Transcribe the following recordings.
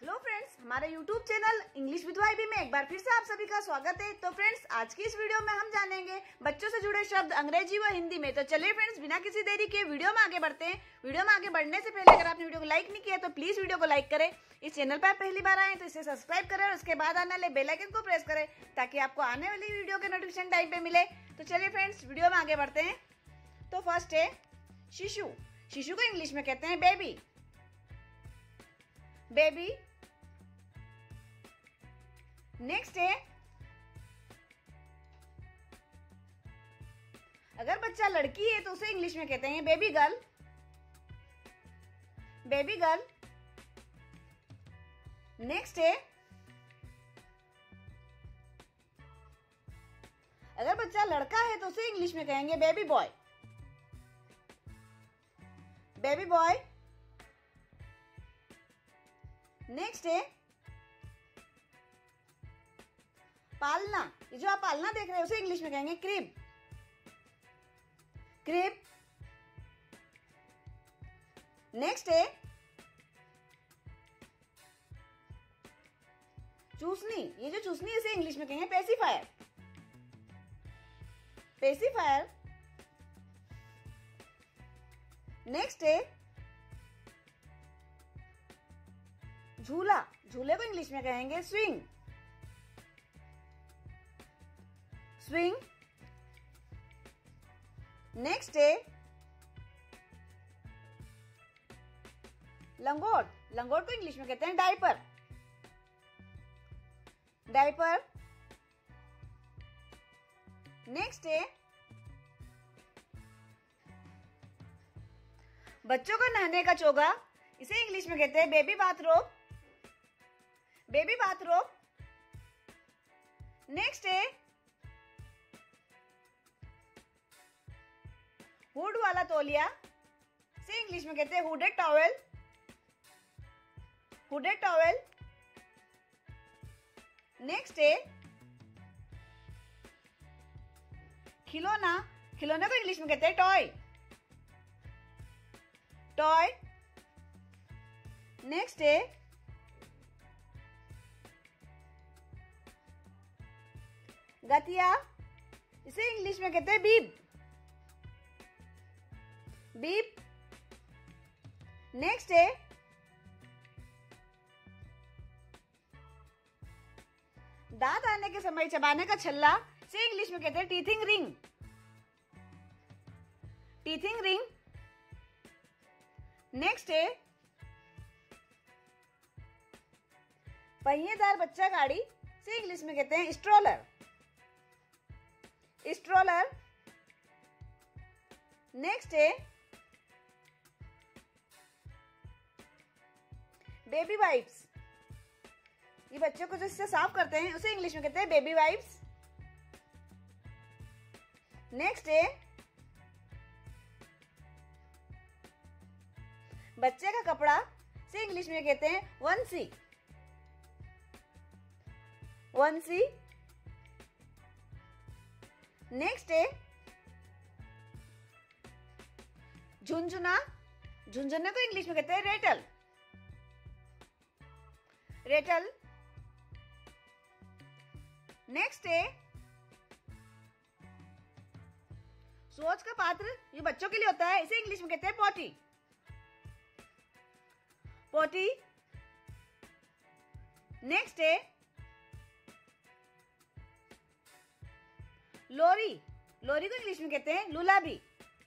Hello friends, हमारे YouTube channel English with YB में एक बार फिर से आप सभी का स्वागत है। तो फ्रेंड्स, आज की इस वीडियो में हम जानेंगे बच्चों से जुड़े शब्द अंग्रेजी व हिंदी में। तो चलिए फ्रेंड्स, बिना किसी देरी के वीडियो में आगे बढ़ते हैं। वीडियो में आगे बढ़ने से पहले अगर आपने वीडियो को लाइक नहीं किया तो प्लीज वीडियो को लाइक करें। इस चैनल पर आप पहली बार आए तो इसे सब्सक्राइब करें और उसके बाद आने वाले बेल आइकन को प्रेस करें ताकि आपको आने वाली वीडियो के नोटिफिकेशन टाइम पे मिले। तो चलिए फ्रेंड्स, वीडियो में आगे बढ़ते हैं। तो फर्स्ट है शिशु। शिशु को इंग्लिश में कहते हैं बेबी। बेबी। नेक्स्ट है, अगर बच्चा लड़की है तो उसे इंग्लिश में कहते हैं baby girl. Baby girl. Next है, अगर बच्चा लड़का है तो उसे इंग्लिश में कहेंगे baby boy. Baby boy. Next है पालना। ये जो आप पालना देख रहे हैं उसे इंग्लिश में कहेंगे क्रिब। क्रिब। नेक्स्ट है चूसनी। ये जो चूसनी है इसे इंग्लिश में कहेंगे पेसिफायर। पेसिफायर। नेक्स्ट है झूला। झूले को इंग्लिश में कहेंगे स्विंग। स्विंग। नेक्स्ट है लंगोट। लंगोट को इंग्लिश में कहते हैं डायपर। डायपर। नेक्स्ट है बच्चों को नहाने का चोगा। इसे इंग्लिश में कहते हैं baby bathrobe. Baby bathrobe. Next है हुड वाला तौलिया। इसे इंग्लिश में कहते हैं hooded towel. Hooded towel. Next है खिलौना। खिलौने को इंग्लिश में कहते हैं टॉय। टॉय। नेक्स्ट है गतिया। इसे इंग्लिश में कहते हैं बीब। बीप। नेक्स्ट है दांत आने के समय चबाने का छल्ला। इसे इंग्लिश में कहते हैं teething ring. Teething ring. Next है पहिएदार बच्चा गाड़ी। इसे इंग्लिश में कहते हैं स्ट्रोलर। स्ट्रोलर। नेक्स्ट है बेबी वाइप्स। ये बच्चों को जिससे साफ करते हैं उसे इंग्लिश में कहते हैं बेबी वाइप्स। नेक्स्ट है बच्चे का कपड़ा। इसे इंग्लिश में कहते हैं वंसी। वंसी। नेक्स्ट है झुंझुना। झुंझुने को इंग्लिश में कहते हैं रेटल। रेटल। नेक्स्ट है सोच का पात्र। ये बच्चों के लिए होता है, इसे इंग्लिश में कहते हैं पॉटी। पॉटी। नेक्स्ट है लोरी। लोरी को इंग्लिश में कहते हैं लुलाबी।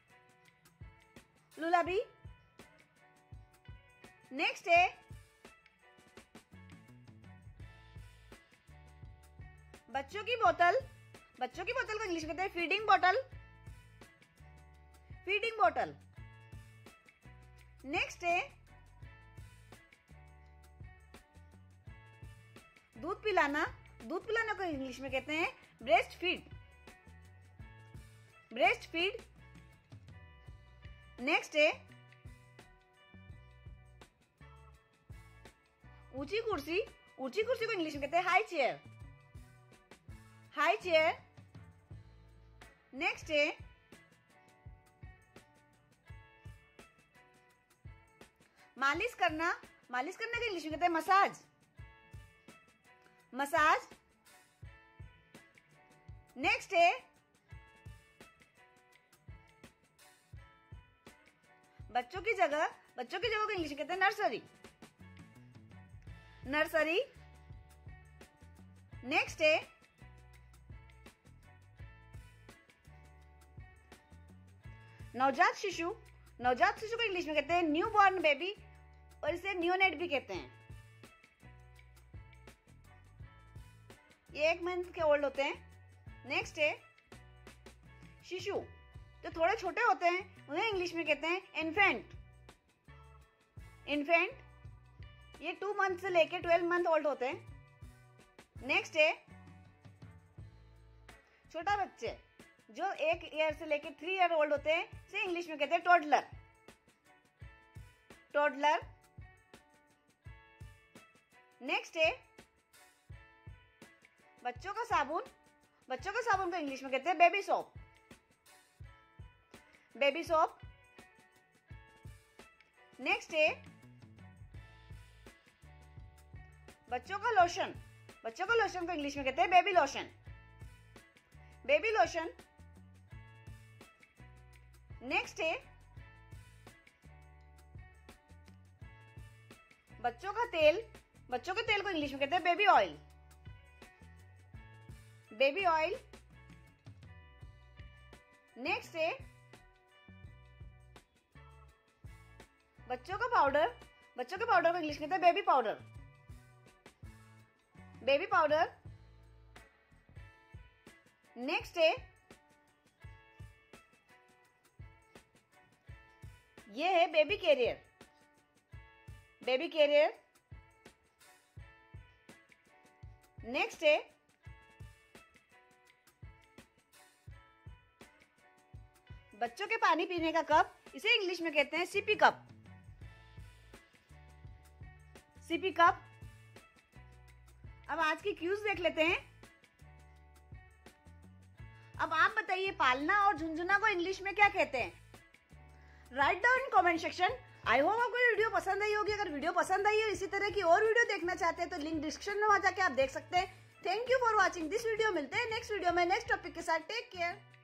लुलाबी। नेक्स्ट है बच्चों की बोतल। बच्चों की बोतल को इंग्लिश में कहते हैं फीडिंग बोतल। फीडिंग बोतल। नेक्स्ट है दूध पिलाना। दूध पिलाना को इंग्लिश में कहते हैं breast feed. Breast feed. Next है ऊंची कुर्सी। ऊंची कुर्सी को इंग्लिश में कहते हैं high chair. High chair. Next है मालिश करना। मालिश करने के इंग्लिश में कहते हैं मसाज। मसाज। नेक्स्ट है बच्चों की जगह को इंग्लिश में कहते हैं नर्सरी। नर्सरी। नेक्स्ट है नवजात शिशु को इंग्लिश में कहते हैं न्यू बॉर्न बेबी और इसे न्यूनेट भी कहते हैं। ये 1 मंथ के ओल्ड होते हैं। नेक्स्ट है शिशु, जो थोड़े छोटे होते हैं उन्हें इंग्लिश में कहते हैं इन्फेंट। इन्फेंट ये 2 मंथ से लेके 12 मंथ ओल्ड होते हैं। नेक्स्ट है छोटा बच्चे, जो 1 ईयर से लेके 3 ईयर ओल्ड होते हैं, इसे इंग्लिश में कहते हैं टोडलर। टोडलर। नेक्स्ट है बच्चों का साबुन को इंग्लिश में कहते हैं baby soap. Baby soap. Next है बच्चों का लोशन को इंग्लिश में कहते हैं baby lotion. Baby lotion. Next है बच्चों के तेल को इंग्लिश में कहते हैं baby oil. Baby oil. Next है बच्चों का पाउडर को इंग्लिश में कहते हैं baby powder. Baby powder. Next है ये है baby carrier. Baby carrier. Next है बच्चों के पानी पीने का कप, इसे इंग्लिश में कहते हैं सिपी कप। CP cup. अब आज की क्यूज देख लेते हैं। अब आप बताइए पालना और झुंझुना को इंग्लिश में क्या कहते हैं? Write down in comment section. I hope आपको वीडियो पसंद आई होगी। अगर वीडियो पसंद आई हो, इसी तरह की और वीडियो देखना चाहते हैं तो लिंक डिस्क्रिप्शन में वहां जाके आप देख सकते हैं। Thank you for watching this video. मिलते हैं नेक्स्ट वीडियो में नेक्स्ट टॉपिक के साथ। Take care.